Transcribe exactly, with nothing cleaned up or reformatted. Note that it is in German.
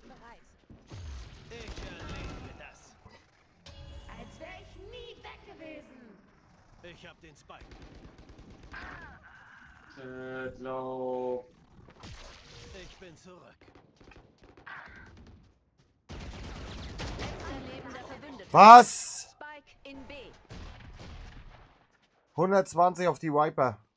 bereit. Ich erledige das. Als wäre ich nie weg gewesen. Ich hab den Spike. Äh, glaub... Ich bin zurück. Letzter lebender Verbündeter. Was? Spike in B. hundertzwanzig auf die Viper.